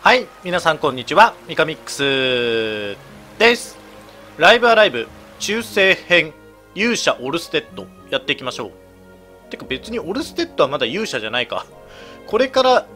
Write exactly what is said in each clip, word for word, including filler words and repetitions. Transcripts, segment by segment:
はい、皆さんこんにちは、ミカミックスです。ライブアライブ中世編勇者オルステッドやっていきましょう。てか別にオルステッドはまだ勇者じゃないか。これから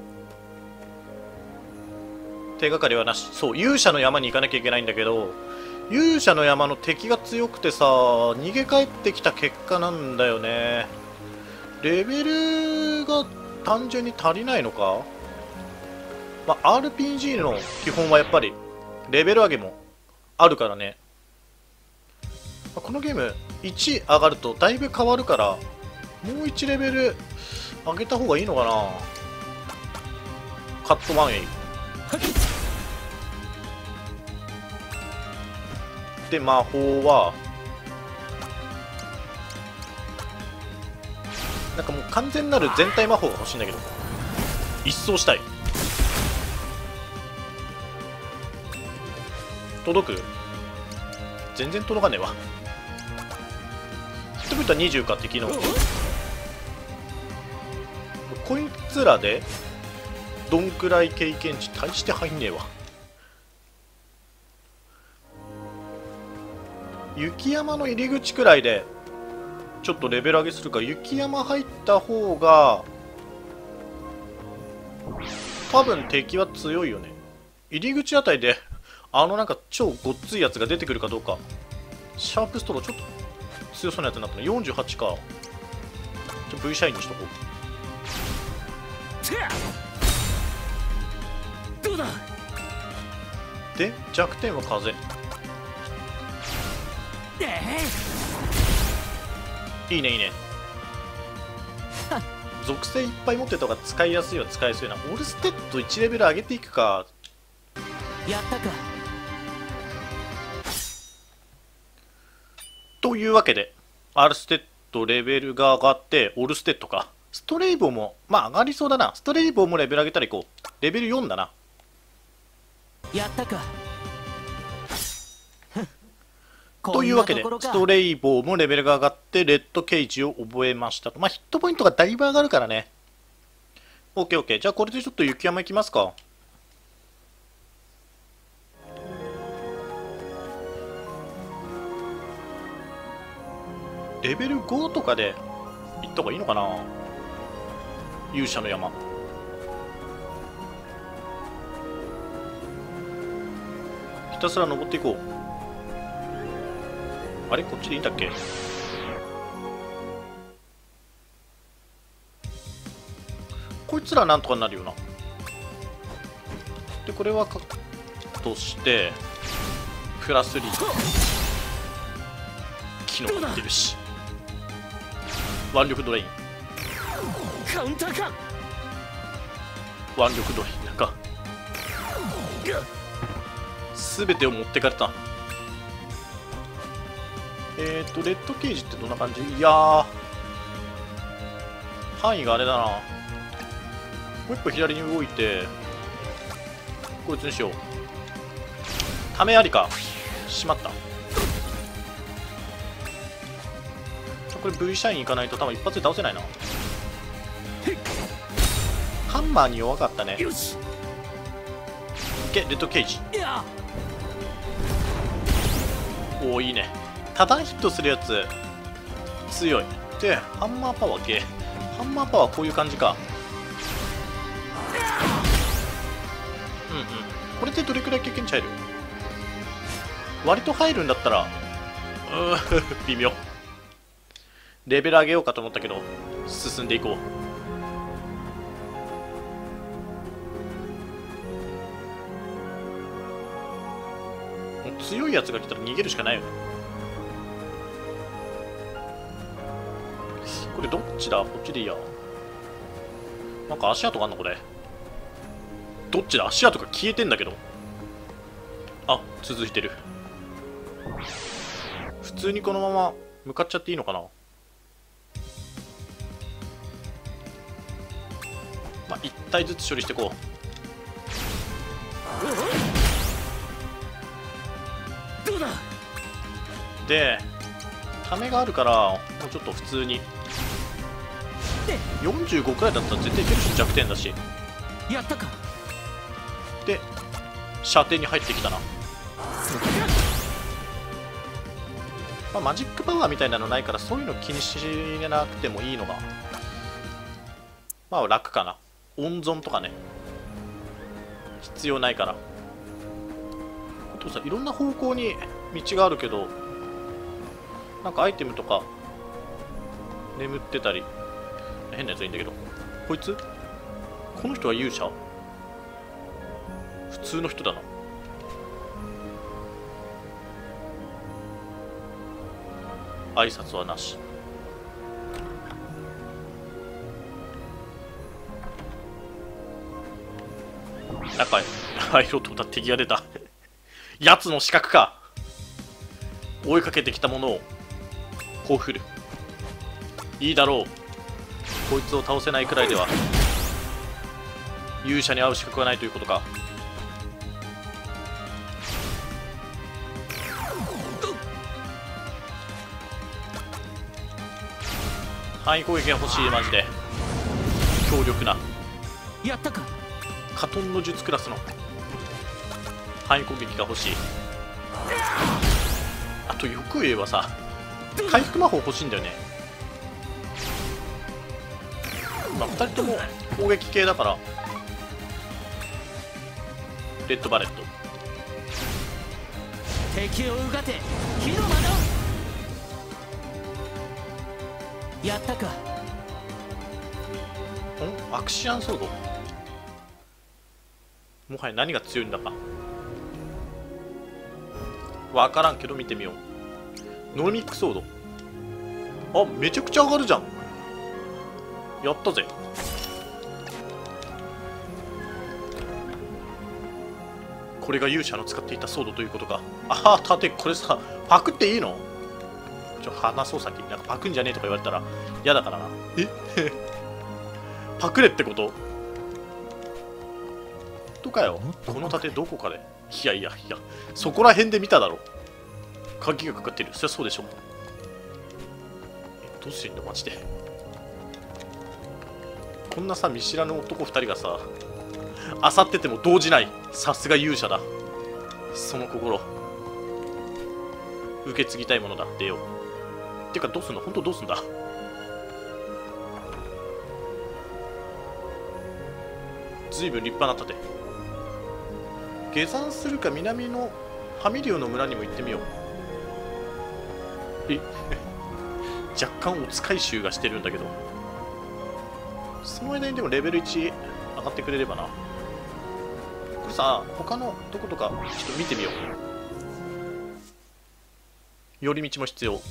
手がかりはなし。そう、勇者の山に行かなきゃいけないんだけど、勇者の山の敵が強くてさ、逃げ帰ってきた結果なんだよね。レベルが単純に足りないのか。まあ、アールピージー の基本はやっぱりレベル上げもあるからね。まあ、このゲームいち上がるとだいぶ変わるから、もういちレベル上げた方がいいのかな。カットワンエイで、魔法はなんかもう完全なる全体魔法が欲しいんだけど、一掃したい。届く？全然届かねえわ。ヒットポイントはにじゅうか敵の。こいつらでどんくらい経験値大して入んねえわ。雪山の入り口くらいでちょっとレベル上げするか。雪山入った方が多分敵は強いよね。入り口あたりであのなんか超ごっついやつが出てくるかどうか。シャープストローちょっと強そうなやつになったの。よんじゅうはちか。ちょっと V シャインにしとこう。 どうだ。 で弱点は風。いいねいいね。属性いっぱい持ってた方が使いやすいは使いやすいな。オルステッドいちレベル上げていくか。 やったか。 というわけでアルステッドレベルが上がって、オルステッドか。ストレイボーもまあ上がりそうだな。ストレイボーもレベル上げたらいこう。レベルよんだな。 やったか。 というわけでストレイボーもレベルが上がってレッドケージを覚えましたと。まあヒットポイントがだいぶ上がるからね。 オーケーオーケー。 じゃあこれでちょっと雪山行きますか。レベルごとかで行った方がいいのかな。勇者の山。ひたすら登っていこう。あれこっちでいいんだっけ。こいつらなんとかなるよな。でこれはカットしてプラスリー機能が出るし、腕力ドレイン。 カウンターか。 腕力ドレインなんか全てを持ってかれた。えっとレッドケージってどんな感じ。いやー範囲があれだな。もう一歩左に動いてこいつにしよう。ためありか。しまった。これ V シャイン行かないと多分一発で倒せないな。ハンマーに弱かったね。 よし。 いけレッドケージ。 いや。 おおいいね。多段ヒットするやつ強い。でハンマーパワー系。ハンマーパワーこういう感じか。うんうん。これでどれくらい経験値入る。割と入るんだったらうー微妙。レベル上げようかと思ったけど進んでいこう。もう強いやつが来たら逃げるしかないよね。これどっちだ。こっちでいいや。なんか足跡があんのこれ。どっちだ。足跡が消えてんだけど。あ続いてる。普通にこのまま向かっちゃっていいのかな。まあいち体ずつ処理していこう。どうだ。 でためがあるからもうちょっと普通によんじゅうごくらいだったら絶対いけるし、弱点だし。 やったか。 でで射程に入ってきたな。まあ、マジックパワーみたいなのないからそういうの気にしなくてもいいのがまあ楽かな。温存とかね必要ないから。あとさ、いろんな方向に道があるけどなんかアイテムとか眠ってたり変なやついいんだけど、こいつこの人は勇者？普通の人だな。挨拶はなし。中へ入ろうと思ったら敵が出たやつの死角か。追いかけてきたものをこう振る。いいだろう。こいつを倒せないくらいでは勇者に会う資格はないということか。範囲攻撃が欲しい。マジで強力なやったか。 カトンの術クラスの範囲攻撃が欲しい。あとよく言えばさ、回復魔法欲しいんだよね。まあふたりとも攻撃系だからレッドバレット。 敵をうがて火の魔だ。やったか。 んアクシアンソード。もはや何が強いんだかわからんけど見てみよう。ノルミックソード。あ、めちゃくちゃ上がるじゃん。やったぜ。これが勇者の使っていたソードということか。ああ、盾これさパクっていいの？ちょ話そう先。なんかパクんじゃねえとか言われたら嫌だからな。えパクれってこととかよ。この盾どこかで。いやいやいや、そこら辺で見ただろ。鍵がかかってる。そりゃそうでしょ。え、どうしてんだマジで。こんなさ見知らぬ男ふたりがさあさってても動じない。さすが勇者だ。その心受け継ぎたいものだってよ。てかどうすんの？本当どうすんだ？ずいぶん立派な盾。下山するか南のハミリオの村にも行ってみよう。え若干お使い衆がしてるんだけど、その間にでもレベルいち上がってくれればな。これさ他のどことかちょっと見てみよう。寄り道も必要。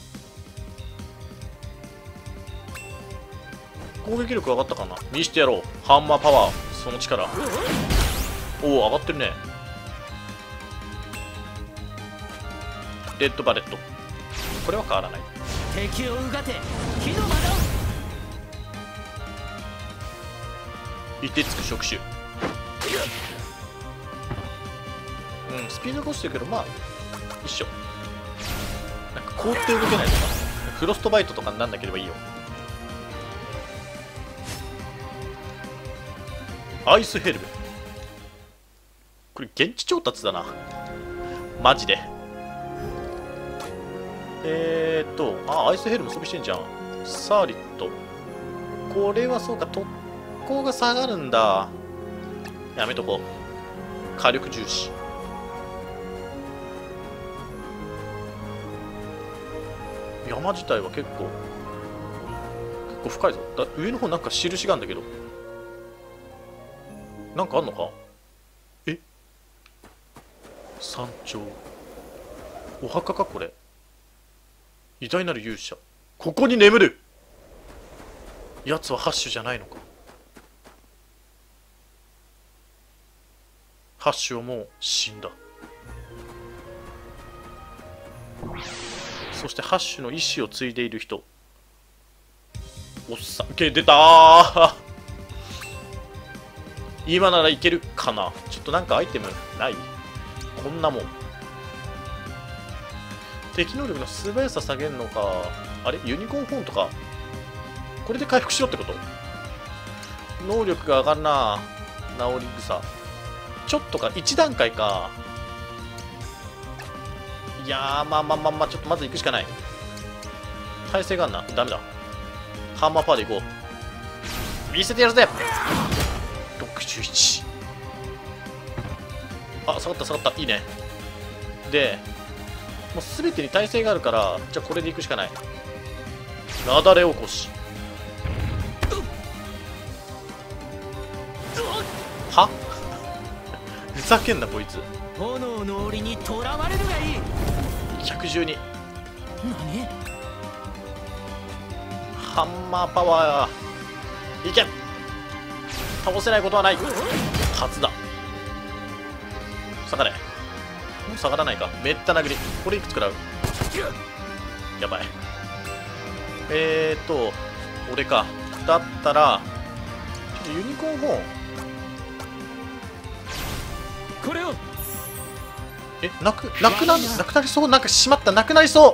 攻撃力上がったかな。見してやろう。ハンマーパワー。その力。おお上がってるね。レッドバレット。これは変わらない。 敵をうがて火の魔だ。 いてつく触手。うんスピードが落ちてるけどまあ一緒。なんか凍って動けないとかフロストバイトとかになんなければいいよ。アイスヘルム。これ現地調達だなマジで。えーっとあアイスヘルム装備してんじゃん。サーリット。これはそうか特攻が下がるんだ。やめとこう。火力重視。山自体は結構結構深いぞ。だ上の方なんか印があるんだけどなんかあんのか。え山頂お墓かこれ。偉大なる勇者ここに眠る。奴はハッシュじゃないのか。ハッシュはもう死んだ。そしてハッシュの意志を継いでいる人。おっさけ出たー今ならいけるかな。ちょっとなんかアイテムない？こんなもん。敵能力の素早さ下げるのか。あれユニコーンホーンとかこれで回復しろってこと？能力が上がるな。治り草。 ちょっとかいち段階か。いやー、まあまあまあまあ、ちょっとまず行くしかない。耐性があんな。ダメだ。ハンマーパワーで行こう。見せてやるぜ。ろくじゅういち。あ、下がった下がった。いいね。でもう全てに耐性があるから、じゃあこれで行くしかない。なだれ起こし。はふざけんなこいつ。 炎の檻にとらわれるがいい。 ひゃくじゅうに。 何？ ハンマーパワー。いけ。倒せないことはないはずだ。下がれ。もう下がらないか。めった殴り。これいくつ食らう。やばい。えーっと俺か。だったらちょっとユニコーンホーン。 これを。 え、なくなくななくなりそう。なんかしまった。なくなりそう。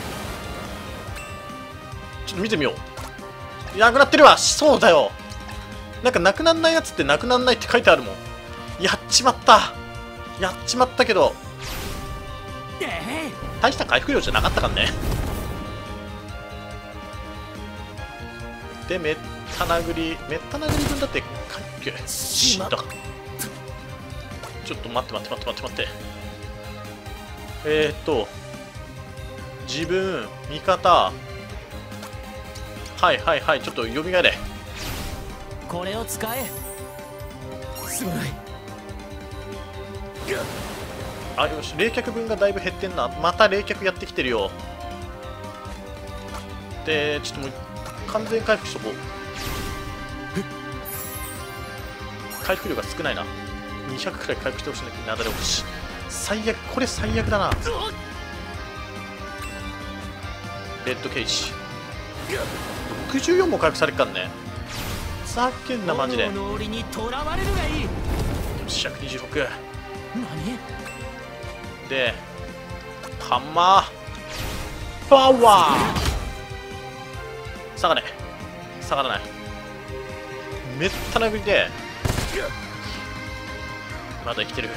ちょっと見てみよう。なくなってるわ。そうだよ。なんかなくなんないやつってなくなんないって書いてあるもん。やっちまった。やっちまったけど大した回復量じゃなかったからね。でめった殴りめった殴り分だって回復死んだ。ちょっと待って待って待って待って待って。えー、っと自分味方。はいはいはい。ちょっと蘇れ。 これを使え。すまない。 あ、よし。冷却分がだいぶ減ってんな。また冷却やってきてるよ。でちょっともう完全回復しとこう。回復量が少ないな。にひゃくくらい回復してほしいんだけど、なだれ起こし。最悪。これ最悪だな。レッドケージろくじゅうよんも回復されっかんね。ふざけんなマジで。よ炎の檻にとらわれるがいい。 しひゃくにじゅうろく何？ でハンマーパワー。下がれ。下がらない。めった殴りでまだ生きてる。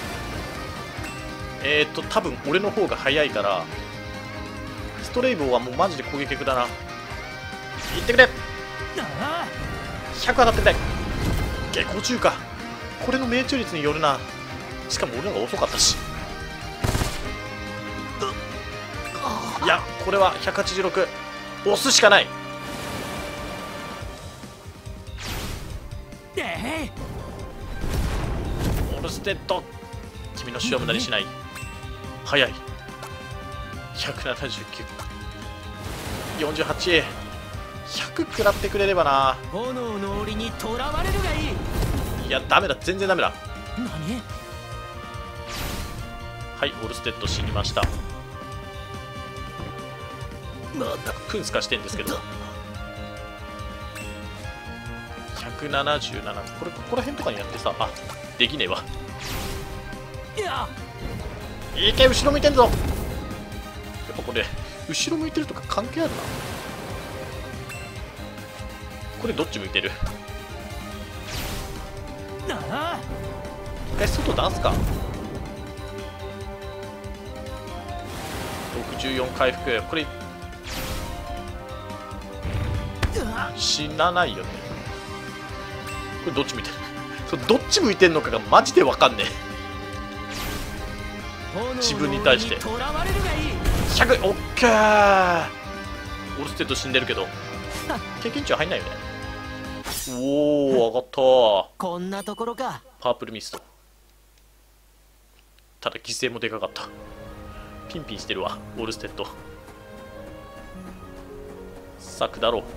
えーっと多分俺の方が早いからストレイボーはもうマジで攻撃力だな。いってくれ。ひゃく当たってくれ。下校中か。これの命中率によるな。しかも俺の方が遅かったし。いやこれはひゃくはちじゅうろく。押すしかない。オルステッド、君の死は無駄にしない。早い。ひゃくななじゅうきゅう、よんじゅうはち、ひゃく食らってくれればな。 炎の檻にとらわれるがいい。 いやダメだ。全然ダメだ。 何？ はい、オルステッド死にました。なんかプンスカしてんですけど。ひゃくななじゅうなな。これここら辺とかにやってさ。あ、できねえわ。 いやいいけ、後ろ向いてんぞ。やっぱこれ後ろ向いてるとか関係あるな。これどっち向いてる？ なあ。 え、外出すか。ろくじゅうよん回復。これ死なないよね。これどっち向いてる？それどっち向いてんのかがマジで分かんねえ。自分に対してひゃく。オッケー。オルステッド死んでるけど経験値は入んないよね。おお、上がった。 こんなところか。 パープルミスト。ただ犠牲もでかかった。ピンピンしてるわオルステッド。サクだろう。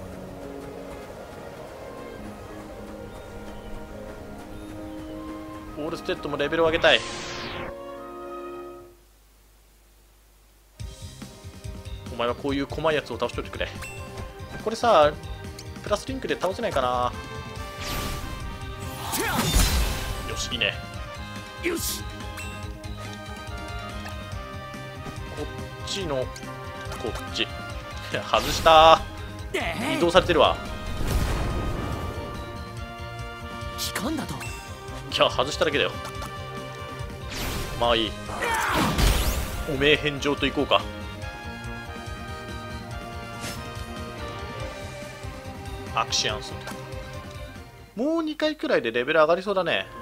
オールステッドもレベルを上げたい。お前はこういう細いやつを倒しといてくれ。これさ、プラスリンクで倒せないかな。よし、いいね。 よし。 こっちのこっち外した。移動されてるわ。 機関だといや外しただけだよ。まあいい、おめえ返上といこうか。アクシアンスもうにかいくらいでレベル上がりそうだね。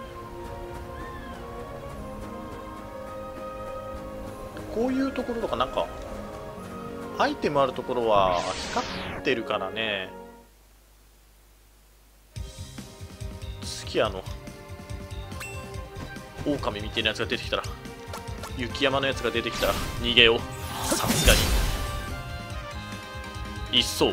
こういうところとかなんかアイテムあるところは光ってるからね。次あの狼みたいなやつが出てきたら、雪山のやつが出てきたら逃げよう。さすがにいっそう。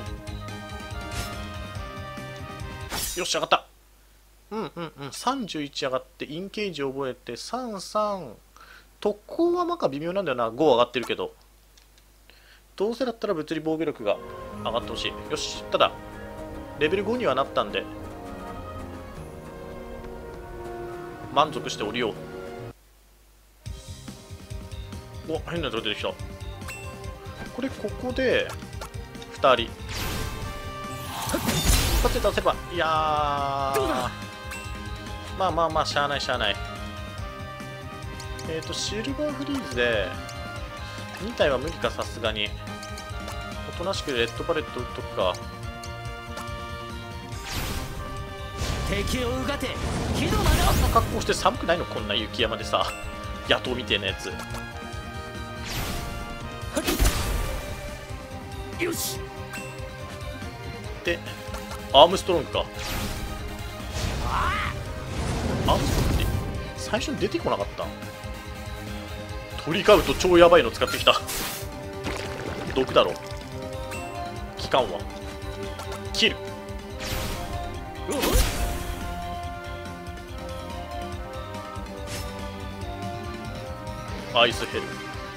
よし上がった。うんうんうん、さんじゅういち上がってインケージ覚えてさんさん、特攻はなんか微妙なんだよな。ご上がってるけど、どうせだったら物理防御力が上がってほしい。よし、ただレベルごにはなったんで満足して降りよう。お、変なやつが出てきた。これここでふたり一発で出せば、いやーまあまあまあしゃあないしゃあない。えっ、ー、とシルバーフリーズでに体は無理か。さすがにおとなしくレッドパレット打っとくか。 敵をうがて火のあんな格好して寒くないの？こんな雪山でさ、野党みてえなやつ。 よしでアームストロングか。アームストロングって最初に出てこなかった？トリカウト超やばいの使ってきた。毒だろ。期間は切る。アイスヘル。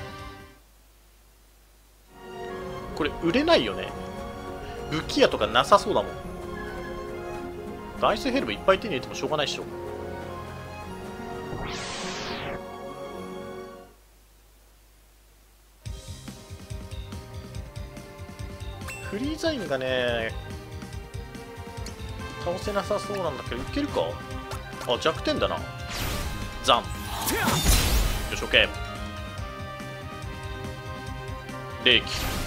これ売れないよね。武器屋とかなさそうだもん。アイスヘルムいっぱい手に入れてもしょうがないっしょ。フリーザインがね倒せなさそうなんだけど、いけるか。あ、弱点だな。ザン。よし OK。 冷気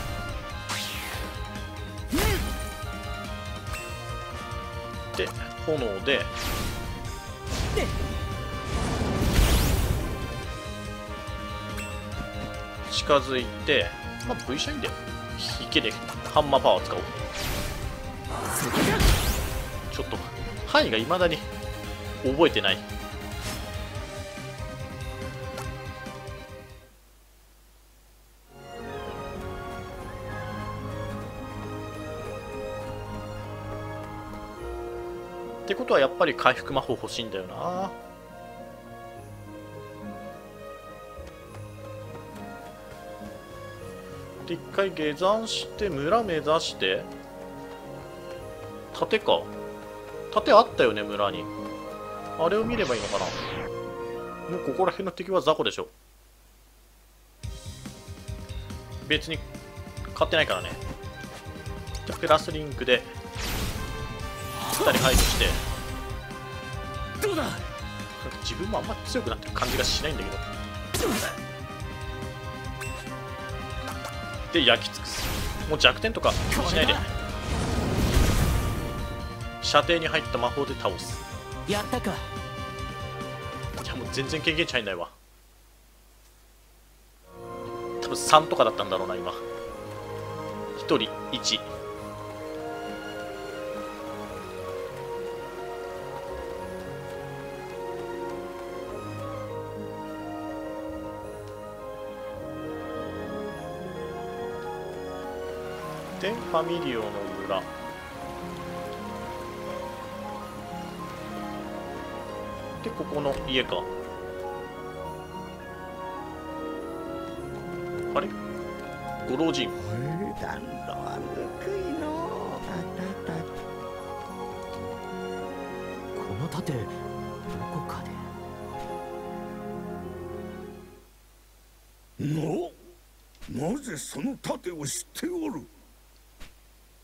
で炎で近づいて、まあ V 社員で池でハンマーパワー使おう。ちょっと範囲がいまだに覚えてない。ってことはやっぱり回復魔法欲しいんだよな。で一回下山して村目指して盾か。盾あったよね村に。あれを見ればいいのかな。もうここら辺の敵は雑魚でしょ。別に買ってないからね。じゃあプラスリンクでふたり排除して。 どうだ。 自分もあんま強くなってる感じがしないんだけど。で焼き尽くす。もう弱点とかしないで。射程に入った魔法で倒す。 やったか。 いやもう全然経験値入んないわ。多分さんとかだったんだろうな今。ひとりいち。でファミリオの裏でここの家か。あれご老人。 この盾どこかで。 な、なぜその盾を知っておる。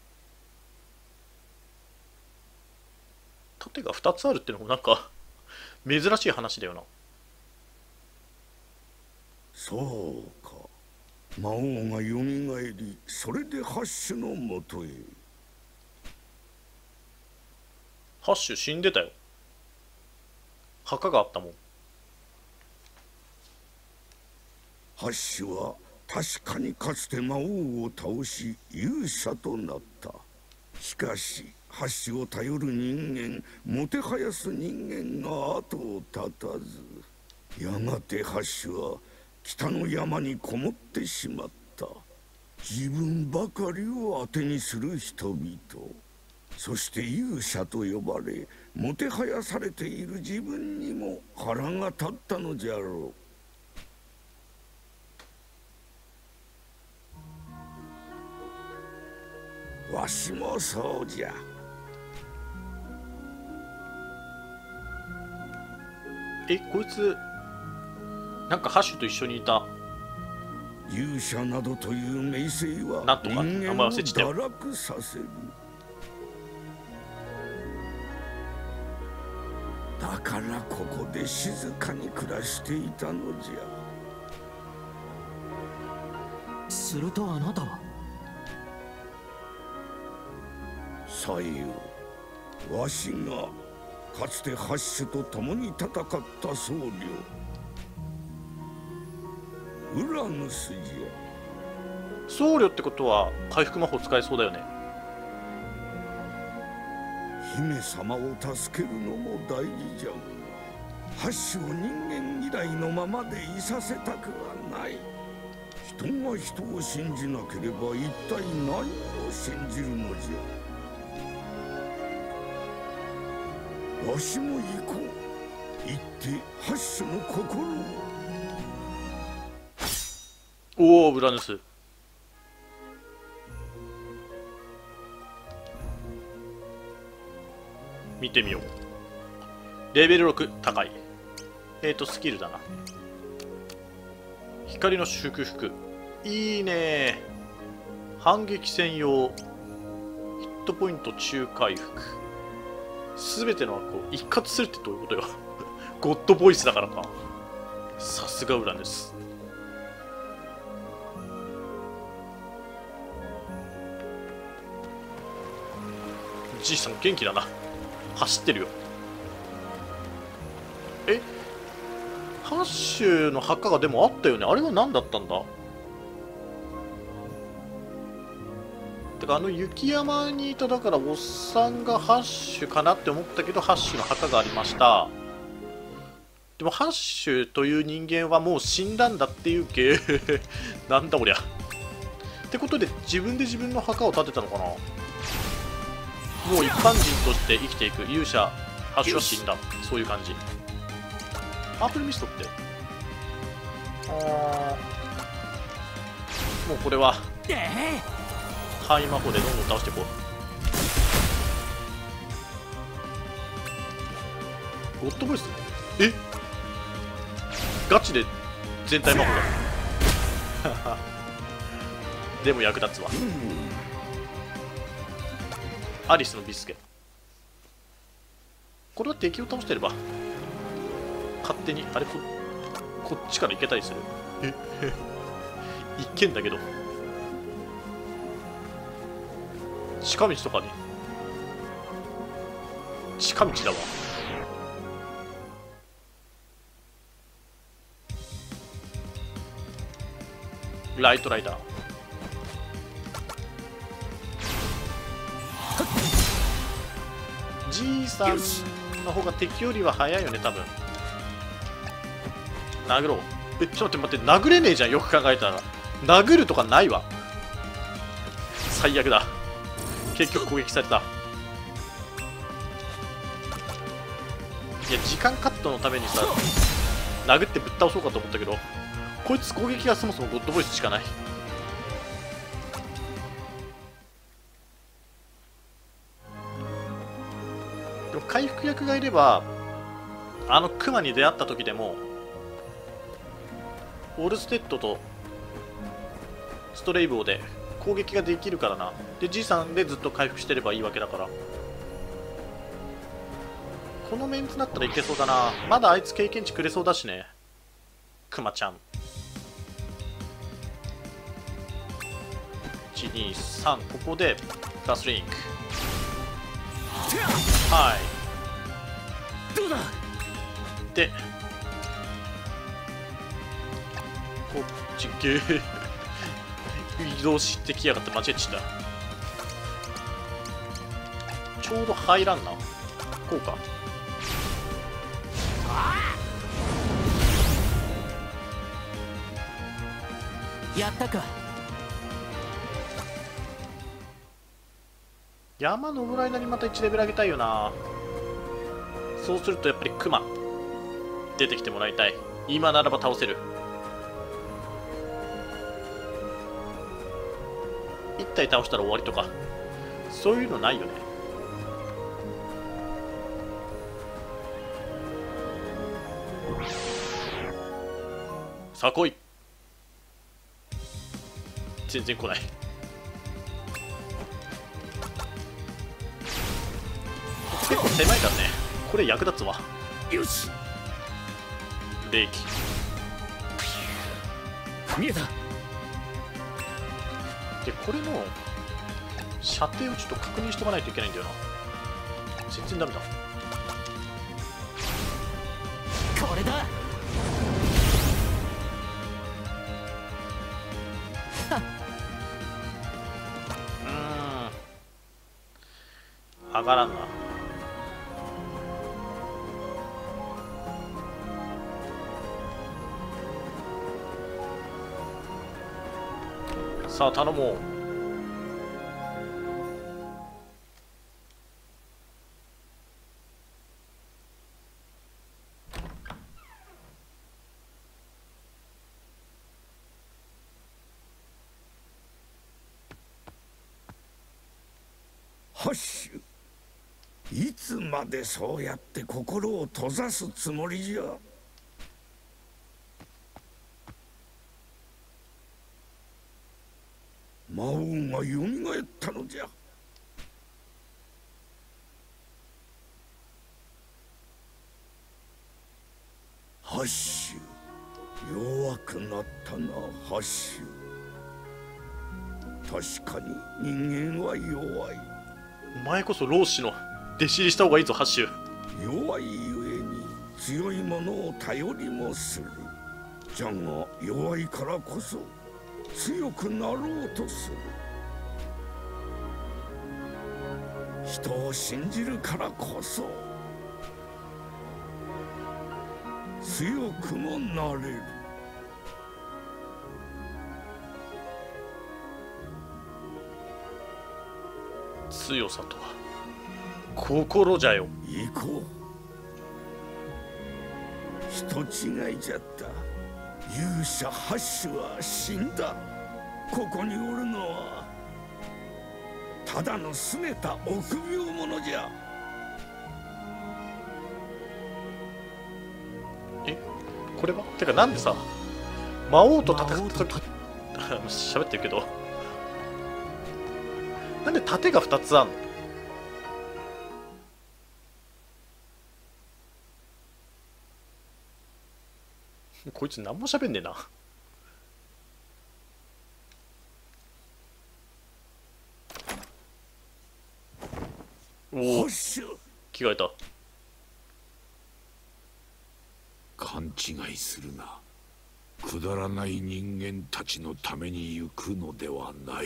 盾がふたつあるってのもなんか珍しい話だよな。 そうか。魔王がよみがえり、それでハッシュのもとへ。 ハッシュ死んでたよ。墓があったもん。 ハッシュは確かにかつて魔王を倒し勇者となった。しかしハッシュを頼る人間、もてはやす人間が後を絶たず、やがてハッシュは北の山にこもってしまった。自分ばかりを当てにする人々、そして勇者と呼ばれもてはやされている自分にも腹が立ったのじゃろう。わしもそうじゃ。 え、こいつなんかハッシュと一緒にいた。 勇者などという名声はなんとか人間を名前忘れちゃったよ堕落させる。だからここで静かに暮らしていたのじゃ。 するとあなたは。 さよ、わしがかつてハッシュと共に戦った僧侶ウラヌスじゃ。 僧侶ってことは回復魔法使えそうだよね。 姫様を助けるのも大事じゃが、ハッシュを人間嫌いのままでいさせたくはない。人が人を信じなければ一体何を信じるのじゃ。わしも行こう。行ってハッシュの心を。 おお、ウラヌス。見てみよう。レベルろく高い。えーとスキルだな。光の祝福、いいね。反撃専用、ヒットポイント中回復、すべての枠を一括するってどういうことよ。ゴッドボイスだからか。さすがウラヌス。じいさん元気だな。走ってるよ。え、ハッシュの墓がでもあったよね。あれは何だったんだ。てかあの雪山にいただからおっさんがハッシュかなって思ったけど、ハッシュの墓がありました。でもハッシュという人間はもう死んだんだっていう系。なんだこりゃ。ってことで自分で自分の墓を建てたのかな。もう一般人として生きていく勇者ハッシュは死んだ、そういう感じ。パープルミストってあもうこれは範囲魔法でどんどん倒していこう。ゴッドボイス、えガチで全体魔法だ。でも役立つわ。アリスのビスケ、これは敵を倒してれば勝手にあれ こ, こっちから行けたりする。え一見だけど近道とかに近道だわ。ライトライダー、じいさんの方が敵よりは早いよね多分。殴ろう。えちょっと待って待って、殴れねえじゃんよく考えたら。殴るとかないわ。最悪だ。結局攻撃された。いや時間カットのためにさ殴ってぶっ倒そうかと思ったけど、こいつ攻撃がそもそもゴッドボイスしかない。でも回復役がいればあのクマに出会った時でもオルステッドとストレイボーで攻撃ができるからな。でじいさんでずっと回復してればいいわけだから、 このメンツだったらいけそうだな。まだあいつ経験値くれそうだしね、クマちゃん。いちにさん、ここでガスリンク。はい、 どうだ。 でこっちゲー移動してきやがって。間違えちゃった。ちょうど入らんな。こうか。 やったか。 山登る間にまたいちレベル上げたいよな。そうするとやっぱりクマ出てきてもらいたい。今ならば倒せる。いち体倒したら終わりとかそういうのないよね。さあ来い。全然来ない。結構狭いからね。これ役立つわ。 よし。 冷気見えた。 でこれの射程をちょっと確認しとかないといけないんだよな。全然ダメだ。 これだ。 うーん上がらんな。さあ頼もう。 ハッシュ、いつまでそうやって心を閉ざすつもりじゃ。魔王がよみがえったのじゃ。ハッシュ、弱くなったな。ハッシュ、確かに人間は弱い。 お前こそ老子の弟子入りした方がいいぞハッシュ。 弱いゆえに強いものを頼りもする。じゃが弱いからこそ強くなろうとする。人を信じるからこそ強くもなれる。 強さとは心じゃよ。 行こう。人違いじゃった。勇者ハッシュは死んだ。ここにおるのはただの拗ねた臆病者じゃ。 えこれはてかなんでさ魔王と戦った時喋ってるけどなんで盾がふたつあんの。こいつ何も喋んねえな。おお着替えた。 勘違いするな。くだらない人間たちのために行くのではない。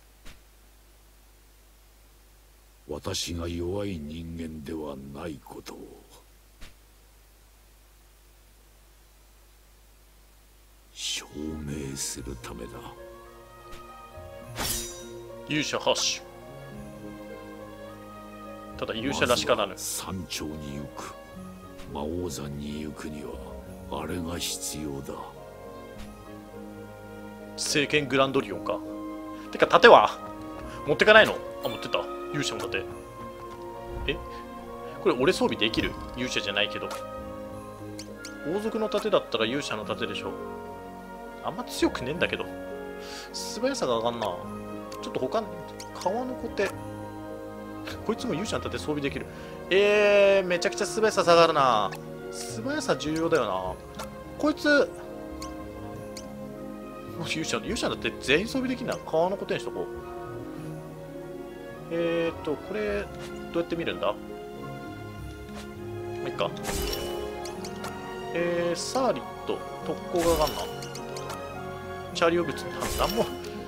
私が弱い人間ではないことを証明するためだ。 勇者ハッシュ。ただ勇者らしからぬ。 山頂に行く。魔王山に行くにはあれが必要だ。 聖剣グランドリオンか。てか盾は持ってかないの。あ持ってた。勇者の盾。えこれ俺装備できる。勇者じゃないけど王族の盾だったら勇者の盾でしょ。あんま強くねえんだけど素早さが上がんな。ちょっと他川のコテこいつも勇者に立って装備できる。えー、めちゃくちゃ素早さ下がるな。素早さ重要だよな。こいつ勇者勇者だって全員装備できるな。川のことにしとこう。えーっとこれどうやって見るんだ。まあいっか。えー、サーリット特攻が上がんな。チャリオブツなんも。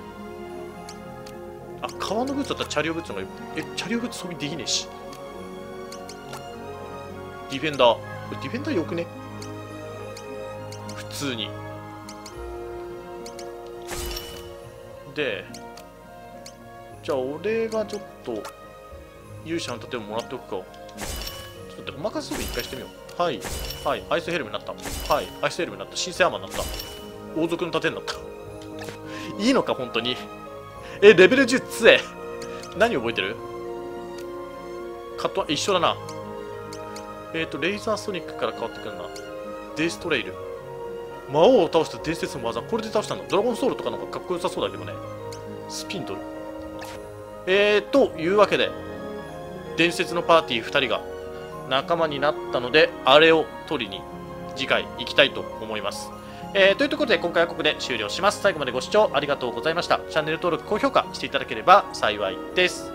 あ、川のブーツだったらチャリオブツの方がいい。え、チャリオブツ装備できねえし。ディフェンダー。これディフェンダーよくね。普通に。で、じゃあ俺がちょっと勇者の盾をもらっておくか。ちょっと待って、おまかせ装備一回してみよう。はい。はい。アイスヘルムになった。はい。アイスヘルムになった。新生アーマーになった。王族の盾になった。いいのか、本当に。え、レベルじゅう強え。何覚えてる？カットは一緒だな。えっと、レイザーソニックから変わってくるな。デイストレイル。魔王を倒した伝説の技。これで倒したんだ。ドラゴンソウルとかの方がかっこよさそうだけどね。スピンドル。えー、というわけで、伝説のパーティーふたりが仲間になったので、あれを取りに次回行きたいと思います。えー、というところで今回はここで終了します。最後までご視聴ありがとうございました。チャンネル登録、高評価していただければ幸いです。